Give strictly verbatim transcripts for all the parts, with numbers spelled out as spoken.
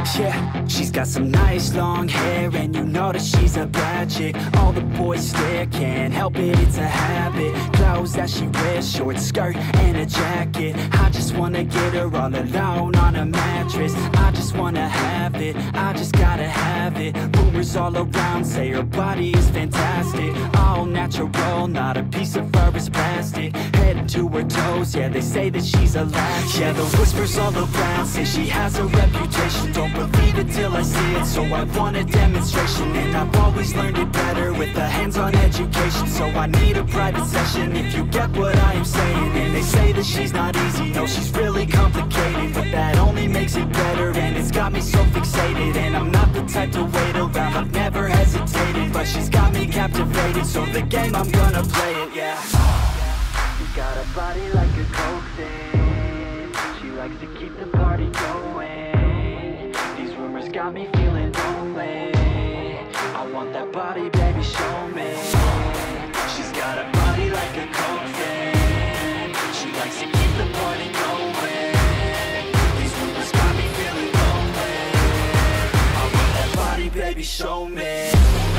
Yeah, she's got some nice long hair, and you know that she's a bad chick. All the boys stare, can't help it, it's a habit. Clothes that she wears, short skirt and a jacket. I just wanna get her all alone on a mattress. I just wanna have it, I just gotta have it. Rumors all around say her body is fantastic. All natural, not a piece of fur is plastic. Head to her toes, yeah, they say that she's a latch. Yeah, the whispers all around say she has a reputation. Don't believe it till I see it, so I want a demonstration. And I've always learned it better with a hands-on education. So I need a private session, if you get what I am saying. And they say that she's not easy, no, she's really complicated. But that only makes it better, and it's got me so fixated. And I'm not the type to wait around, I've never hesitated. But she's got me captivated, so the game, I'm gonna play it, yeah. You got a body like a coke thing. She likes to keep the party going. These rumors got me feeling lonely. I want that body, baby, show me. She's got a body like a coke thing. She likes to keep the party going. These rumors got me feeling lonely. I want that body, baby, show me.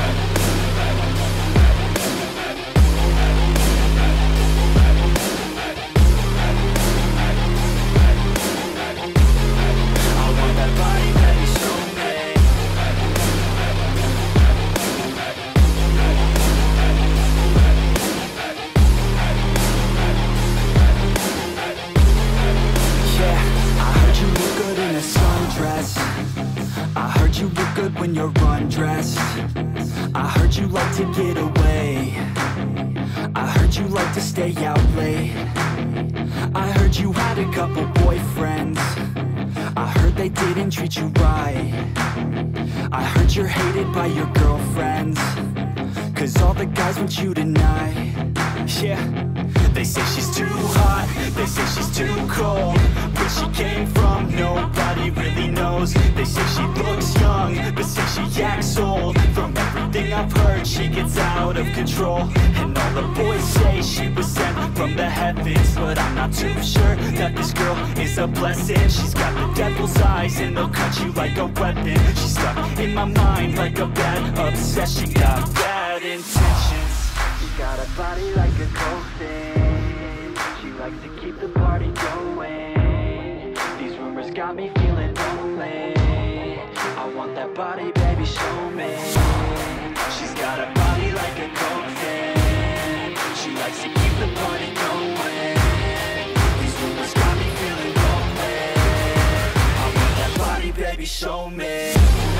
I heard you look good when you're undressed. I heard you like to get away. I heard you like to stay out late. I heard you had a couple boyfriends. I heard they didn't treat you right. I heard you're hated by your girlfriends, cause all the guys want you tonight. Yeah, they say she's too hot, they say she's too cold. Where she came from, nobody really knows. They say she looks young, but say she acts old. From everything I've heard, she gets out of control. And all the boys say she was sent from the heavens, but I'm not too sure that this girl is a blessing. She's got the devil's eyes, and they'll cut you like a weapon. She's stuck in my mind like a bad obsession. Got bad intentions. She got a body like a coke thing. She likes to keep the party going. These rumors got me feeling lonely. I want that body, baby, show me. She's got a body like a coke thing. She likes to keep the party going. These rumors got me feeling lonely. I want that body, baby, show me.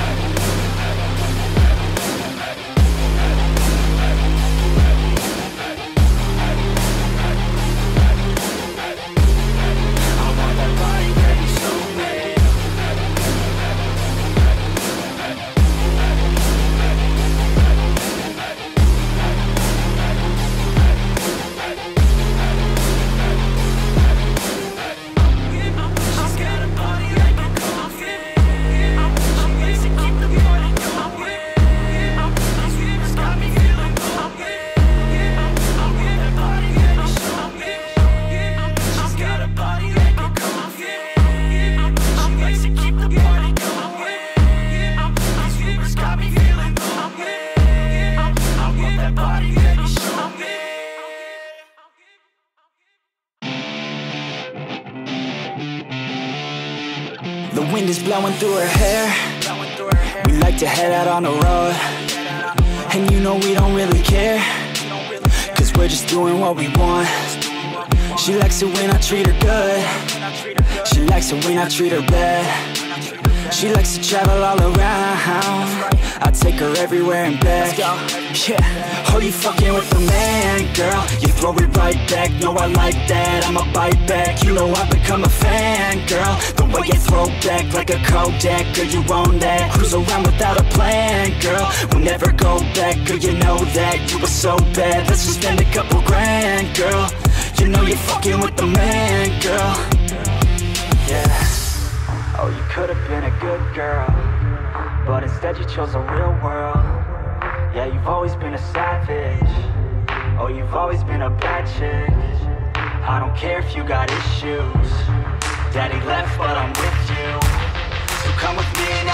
The wind is blowing through her hair. We like to head out on the road, and you know we don't really care, cause we're just doing what we want. She likes it when I treat her good. She likes it when I treat her bad. She likes to travel all around. I take her everywhere and back. Yeah, oh, you fucking with the man, girl. You throw it right back, no, I like that. I'ma bite back, you know I've become a fan, girl. The way you throw back like a Kodak, girl, you own that. Cruise around without a plan, girl. We'll never go back, girl, you know that. You were so bad, let's just spend a couple grand, girl. You know you're fucking with the man, girl. Yeah. Oh, you could've been a good girl, but instead you chose a real world. Yeah, you've always been a savage. Oh, you've always been a bad chick. I don't care if you got issues. Daddy left, but I'm with you. So come with me and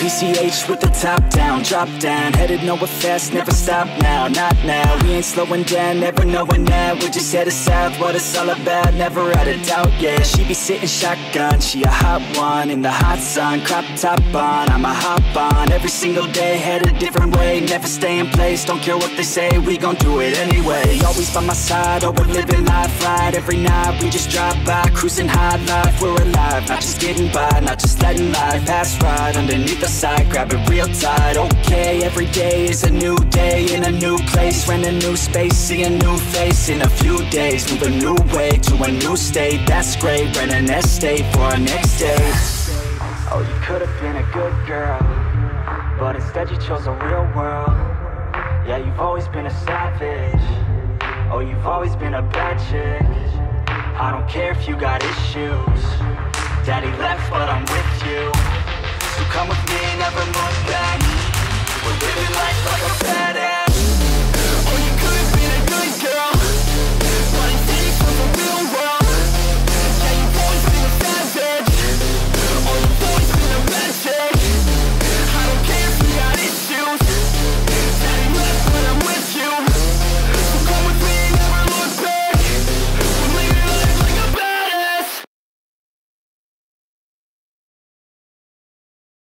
P C H with the top down, drop down, headed nowhere fast, never stop now, not now. We ain't slowing down, never knowing that. We're just headed south, what it's all about, never out of doubt, yeah. She be sitting shotgun, she a hot one in the hot sun, crop top on, I'ma hop on every single day, head a different way, never stay in place, don't care what they say, we gon' do it anyway. Always by my side, oh we're living life right, every night we just drive by, cruising high life, we're alive, not just getting by, not just letting life pass right underneath the side, grab it real tight. Okay, every day is a new day in a new place, rent a new space, see a new face in a few days, move a new way to a new state, that's great, rent an estate for our next day. Oh, you could have been a good girl, but instead you chose a real world. Yeah, you've always been a savage. Oh, you've always been a bad chick. I don't care if you got issues. Daddy left, but I'm with you. So come with me, never look back. We're living life like a badass.